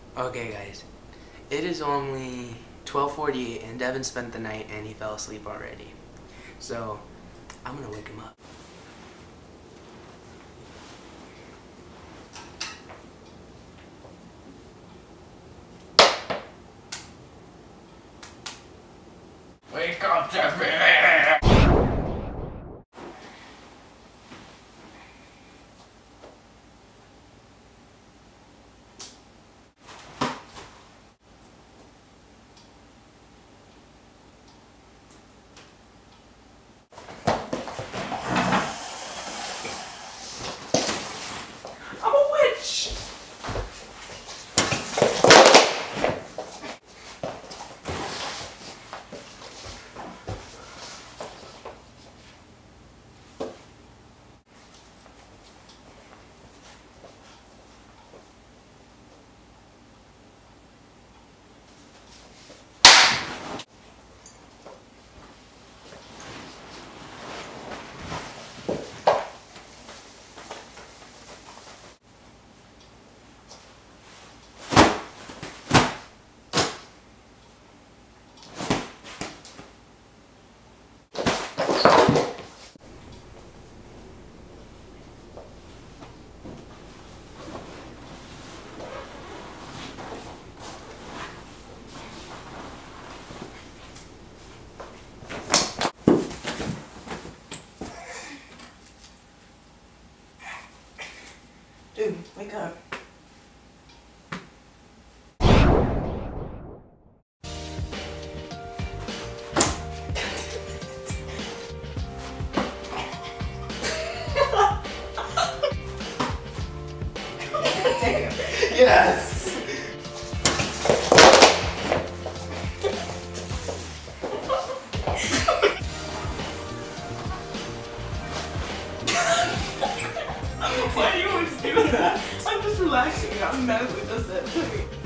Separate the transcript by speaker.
Speaker 1: Okay guys, it is only 12:48 and Devin spent the night and he fell asleep already. So, I'm gonna wake him up.
Speaker 2: Wake up, Devin! I'm a witch!
Speaker 1: Dude, wake up.
Speaker 2: Damn. Yes! Why do you always do that? I'm just relaxing. I'm mad with us that way.